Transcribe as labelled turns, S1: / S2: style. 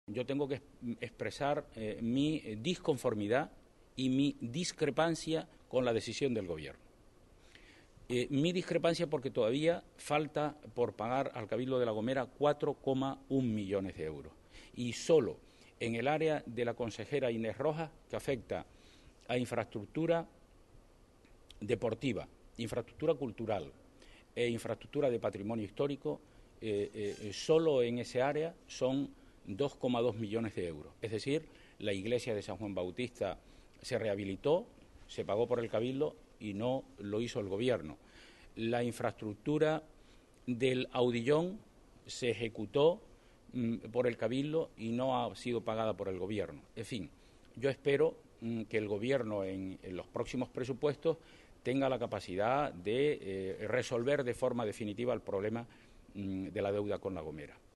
S1: yo tengo que expresar mi disconformidad y mi discrepancia con la decisión del Gobierno. Mi discrepancia porque todavía falta por pagar al Cabildo de La Gomera 4,1 millones de euros. Y solo en el área de la consejera Inés Rojas, que afecta a infraestructura deportiva, infraestructura cultural e infraestructura de patrimonio histórico, solo en ese área son 2,2 millones de euros. Es decir, la iglesia de San Juan Bautista se rehabilitó, se pagó por el Cabildo y no lo hizo el Gobierno. La infraestructura del Audillón se ejecutó por el Cabildo y no ha sido pagada por el Gobierno. En fin, yo espero que el Gobierno en los próximos presupuestos tenga la capacidad de resolver de forma definitiva el problema de la deuda con La Gomera.